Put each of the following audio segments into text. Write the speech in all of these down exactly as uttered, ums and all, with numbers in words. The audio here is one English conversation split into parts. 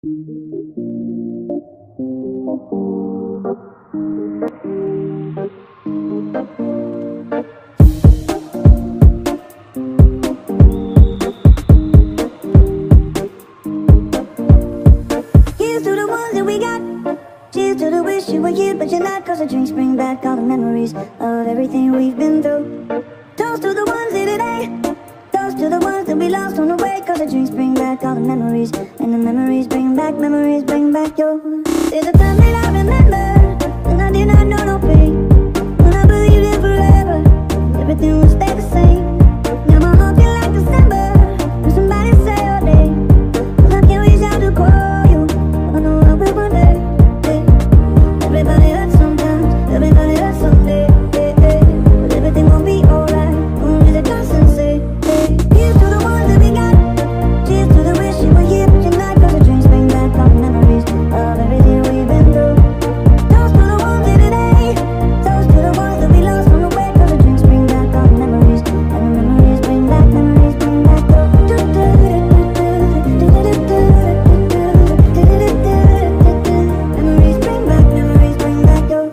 Here's to the ones that we got. Cheers to the wish you were here, but you're not. Cause the drinks bring back all the memories of everything we've been through. Toast to the ones here today. Toast to the ones that we lost on the way. Cause the drinks bring back all the memories. And the memories bring back, memories bring back your. There's a time that I remember when I did not know no pain. When I believed in forever, everything would stay the same. Now my heart feel like December when somebody say your name. Cause I can't reach out to call you. I know I'll be one day. Everybody hurts sometimes, everybody hurts someday, eh, eh. But everything gon' be alright, only the constant say, eh. Here's to the ones that we got. Cheers to the wish you were here, but you're not. Cause the drinks bring back all the memories of everything we've been through. Toast to the ones here today. Toast to the ones that we lost on the way. Cause the drinks bring back all the memories. And the memories bring back, memories bring back your. Memories bring back, memories bring back your.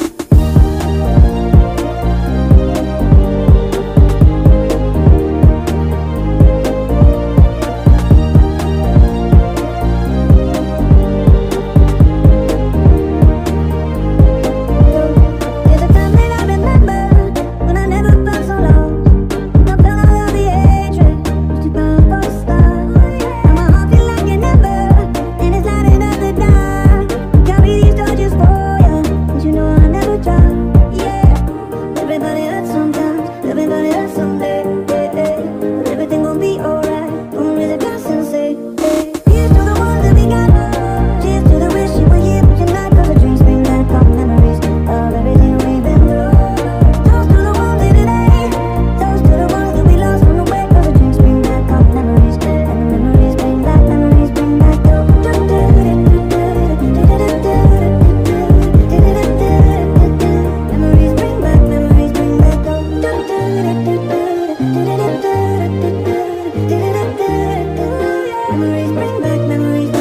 There's a time that I remember when I never felt so lost. I felt all of the hatred was too powerful to stop. Now my heart feel like an ember, and it's lighting up the dark. Got me these torches for ya, but you know I never drop. Yeah, everybody hurts sometimes, everybody hurts someday, eh, eh. But everything gon' be alright, only the constant say, eh. Here's to the ones that we got. Cheers to the wish you were here, but you're not. Cause the drinks bring back all the memories of everything we've been through. Toast to the ones here today. Toast to the ones that we lost on the way. Cause the drinks bring back all the memories. And the memories bring back, memories bring back your. Memories bring back, memories bring back your. Memories bring back, memories